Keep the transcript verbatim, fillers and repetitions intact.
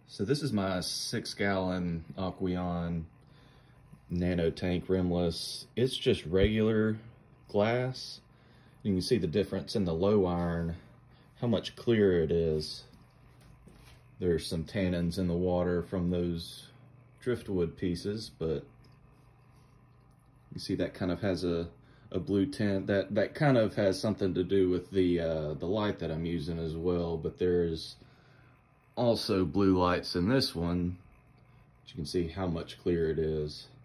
So this is my six gallon Aqueon nano tank rimless. It's just regular glass. You can see the difference in the low iron, how much clearer it is. There's some tannins in the water from those driftwood pieces, but you see that kind of has a, a blue tint. That that kind of has something to do with the uh, the light that I'm using as well, but there's also blue lights in this one. You can see how much clearer it is.